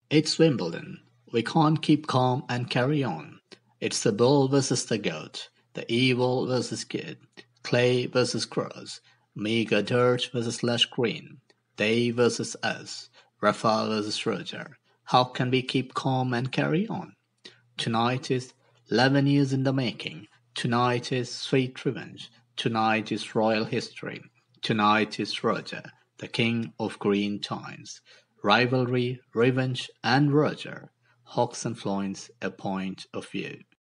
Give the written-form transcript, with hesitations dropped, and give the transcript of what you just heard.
It's Wimbledon. We can't keep calm and carry on. It's the bull versus the goat, the evil versus good, clay versus cross, meager dirt versus lush green, they versus us, Rafa versus Roger. How can we keep calm and carry on? Tonight is 11 years in the making. Tonight is sweet revenge. Tonight is royal history. Tonight is Roger, the king of green times. Rivalry, revenge, and Roger. Hockson influence a point of view.